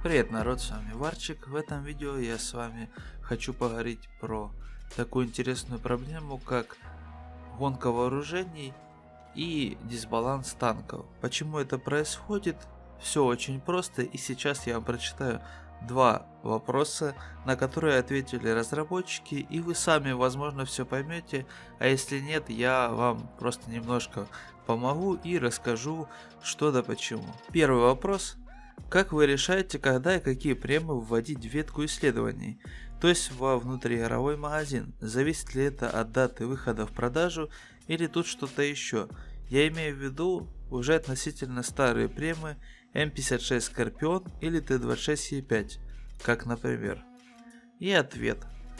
Привет, народ, с вами Варчик. В этом видео я с вами хочу поговорить про такую интересную проблему, как гонка вооружений и дисбаланс танков. Почему это происходит? Все очень просто, и сейчас я вам прочитаю два вопроса, на которые ответили разработчики, и вы сами, возможно, все поймете, а если нет, я вам просто немножко помогу и расскажу, что да почему. Первый вопрос. Как вы решаете, когда и какие премы вводить в ветку исследований, то есть во внутриигровой магазин? Зависит ли это от даты выхода в продажу или тут что-то еще? Я имею в виду уже относительно старые премы М56 Скорпион или Т26Е5, как например. И ответ.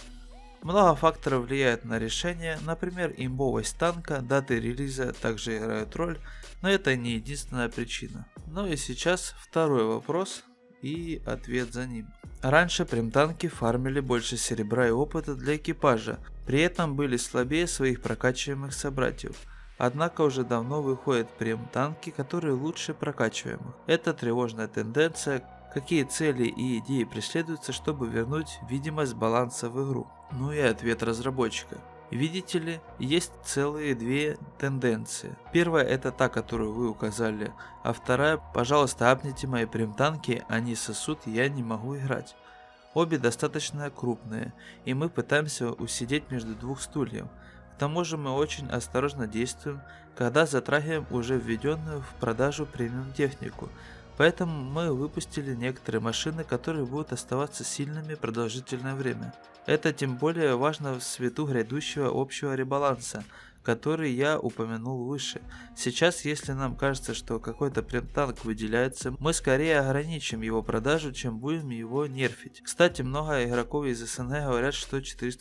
Много факторов влияют на решение, например, имбовость танка, даты релиза также играют роль, но это не единственная причина. Ну и сейчас второй вопрос и ответ за ним. Раньше прем-танки фармили больше серебра и опыта для экипажа, при этом были слабее своих прокачиваемых собратьев. Однако уже давно выходят прем-танки, которые лучше прокачиваемых. Это тревожная тенденция. Какие цели и идеи преследуются, чтобы вернуть видимость баланса в игру? Ну и ответ разработчика. Видите ли, есть целые две тенденции. Первая это та, которую вы указали, а вторая, пожалуйста, апните мои прем-танки, они сосут, я не могу играть. Обе достаточно крупные, и мы пытаемся усидеть между двух стульев. К тому же мы очень осторожно действуем, когда затрагиваем уже введенную в продажу премиум технику. Поэтому мы выпустили некоторые машины, которые будут оставаться сильными продолжительное время. Это тем более важно в свету грядущего общего ребаланса, который я упомянул выше. Сейчас, если нам кажется, что какой-то прем-танк выделяется, мы скорее ограничим его продажу, чем будем его нерфить. Кстати, много игроков из СНГ говорят, что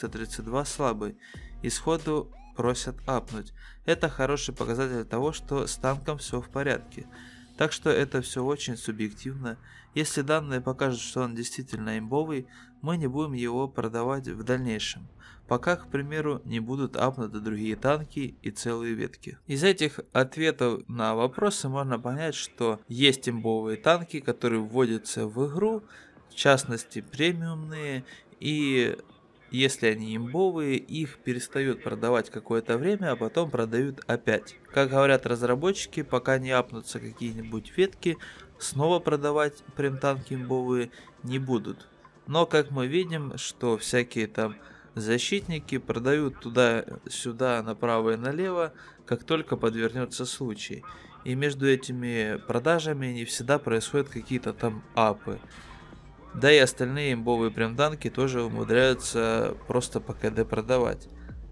432 слабый, и сходу просят апнуть. Это хороший показатель того, что с танком все в порядке. Так что это все очень субъективно. Если данные покажут, что он действительно имбовый, мы не будем его продавать в дальнейшем, пока, к примеру, не будут апнуты другие танки и целые ветки. Из этих ответов на вопросы можно понять, что есть имбовые танки, которые вводятся в игру, в частности премиумные, и если они имбовые, их перестают продавать какое-то время, а потом продают опять. Как говорят разработчики, пока не апнутся какие-нибудь ветки, снова продавать прем-танки имбовые не будут. Но как мы видим, что всякие там защитники продают туда-сюда, направо и налево, как только подвернется случай. И между этими продажами не всегда происходят какие-то там апы. Да и остальные имбовые прем-танки тоже умудряются просто по КД продавать.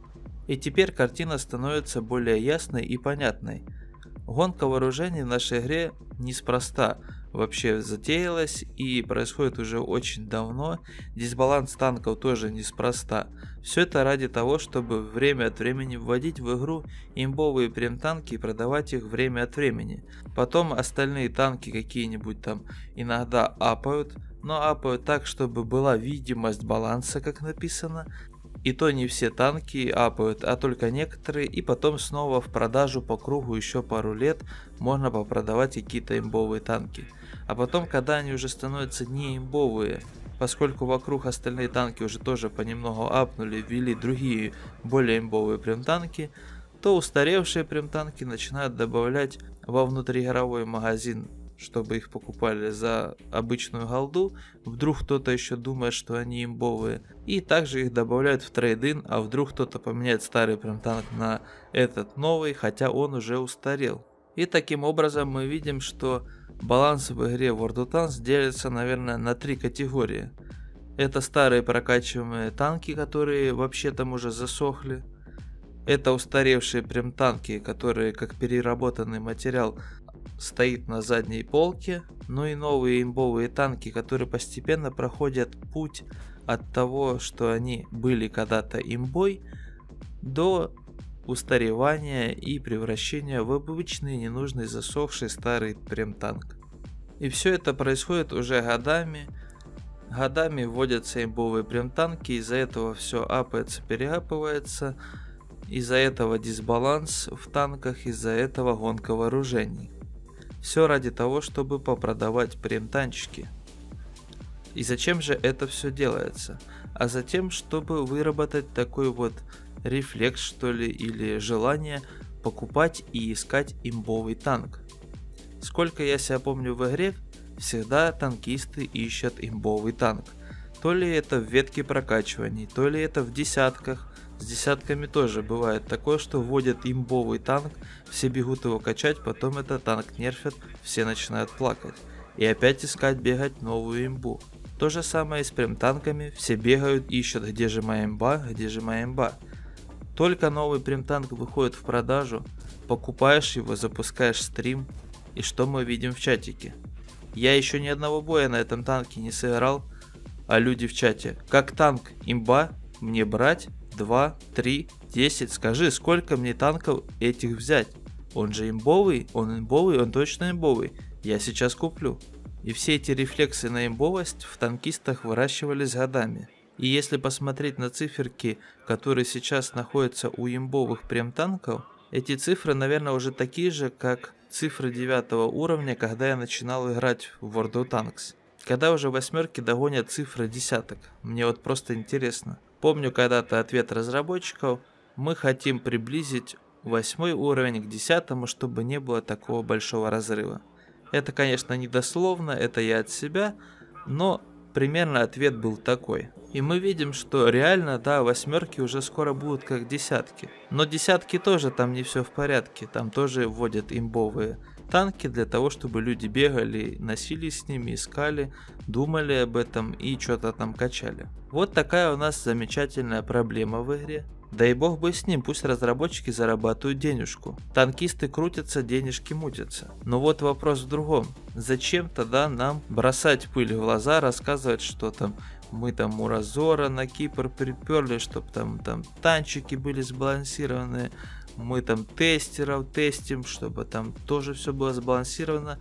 И теперь картина становится более ясной и понятной. Гонка вооружений в нашей игре неспроста вообще затеялась и происходит уже очень давно. Дисбаланс танков тоже неспроста. Все это ради того, чтобы время от времени вводить в игру имбовые прем-танки и продавать их время от времени. Потом остальные танки какие-нибудь там иногда апают, но апают так, чтобы была видимость баланса, как написано. И то не все танки апают, а только некоторые, и потом снова в продажу по кругу еще пару лет можно попродавать какие-то имбовые танки. А потом, когда они уже становятся не имбовые, поскольку вокруг остальные танки уже тоже понемногу апнули, ввели другие более имбовые прем-танки, то устаревшие прем-танки начинают добавлять во внутриигровой магазин, чтобы их покупали за обычную голду. Вдруг кто-то еще думает, что они имбовые, и также их добавляют в трейд-ин, а вдруг кто-то поменяет старый прем-танк на этот новый, хотя он уже устарел. И таким образом мы видим, что баланс в игре World of Tanks делится, наверное, на три категории. Это старые прокачиваемые танки, которые вообще там уже засохли. Это устаревшие прем-танки, которые как переработанный материал стоит на задней полке, ну и новые имбовые танки, которые постепенно проходят путь от того, что они были когда-то имбой, до устаревания и превращения в обычный ненужный засохший старый прем-танк. И все это происходит уже годами. Годами вводятся имбовые прем-танки, из-за этого все апается, переапывается, из-за этого дисбаланс в танках, из-за этого гонка вооружений. Все ради того, чтобы попродавать прем-танчики. И зачем же это все делается? А затем, чтобы выработать такой вот рефлекс, что ли, или желание покупать и искать имбовый танк. Сколько я себя помню в игре, всегда танкисты ищут имбовый танк. То ли это в ветке прокачиваний, то ли это в десятках. С десятками тоже бывает такое, что вводят имбовый танк, все бегут его качать, потом этот танк нерфят, все начинают плакать. И опять искать, бегать новую имбу. То же самое и с прем-танками, все бегают, ищут, где же моя имба, где же моя имба. Только новый прем-танк выходит в продажу, покупаешь его, запускаешь стрим, и что мы видим в чатике? Я еще ни одного боя на этом танке не сыграл, а люди в чате: как танк имба, мне брать 2, 3, 10, скажи, сколько мне танков этих взять? Он же имбовый, он точно имбовый, я сейчас куплю. И все эти рефлексы на имбовость в танкистах выращивались годами. И если посмотреть на циферки, которые сейчас находятся у имбовых прем-танков, эти цифры, наверное, уже такие же, как цифры 9 уровня, когда я начинал играть в World of Tanks. Когда уже восьмерки догонят цифры десяток. Мне вот просто интересно. Помню когда-то ответ разработчиков: мы хотим приблизить 8 уровень к 10, чтобы не было такого большого разрыва. Это, конечно, не дословно, это я от себя, но примерно ответ был такой. И мы видим, что реально, да, восьмерки уже скоро будут как десятки. Но десятки тоже там не все в порядке, там тоже вводят имбовые танки для того, чтобы люди бегали, носились с ними, искали, думали об этом и что-то там качали. Вот такая у нас замечательная проблема в игре. Да и бог бы с ним, пусть разработчики зарабатывают денежку. Танкисты крутятся, денежки мутятся. Но вот вопрос в другом. Зачем тогда нам бросать пыль в глаза, рассказывать, что там мы там у Разора на Кипр приперли, чтобы там танчики были сбалансированы, мы там тестеров тестим, чтобы там тоже все было сбалансировано.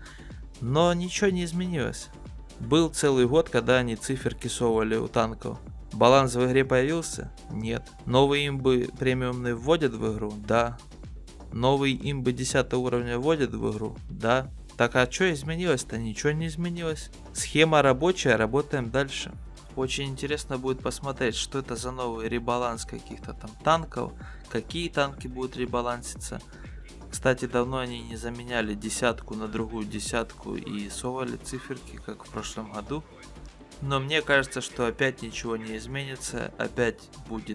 Но ничего не изменилось. Был целый год, когда они циферки совали у танков. Баланс в игре появился? Нет. Новые имбы премиумные вводят в игру? Да. Новые имбы 10 уровня вводят в игру? Да. Так а что изменилось-то? Ничего не изменилось. Схема рабочая, работаем дальше. Очень интересно будет посмотреть, что это за новый ребаланс каких-то там танков, какие танки будут ребаланситься. Кстати, давно они не заменяли десятку на другую десятку и совали циферки, как в прошлом году. Но мне кажется, что опять ничего не изменится, опять будет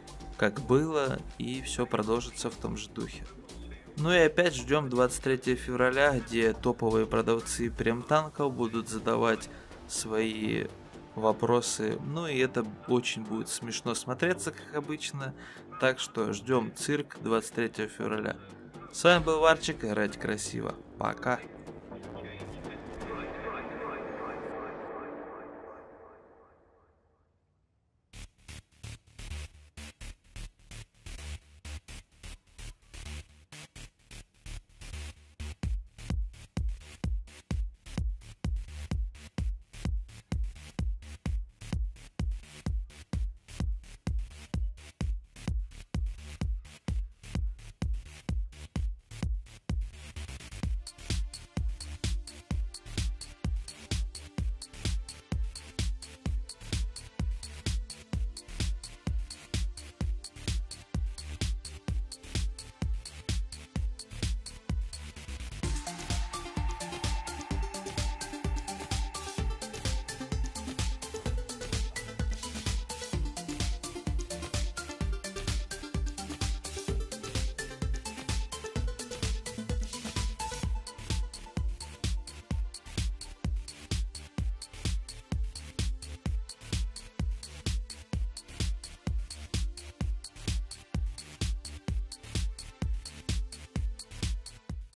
как было, и все продолжится в том же духе. Ну и опять ждем 23 февраля, где топовые продавцы прем-танков будут задавать свои вопросы. Ну и это очень будет смешно смотреться, как обычно. Так что ждем цирк 23 февраля. С вами был Варчик, играть красиво. Пока.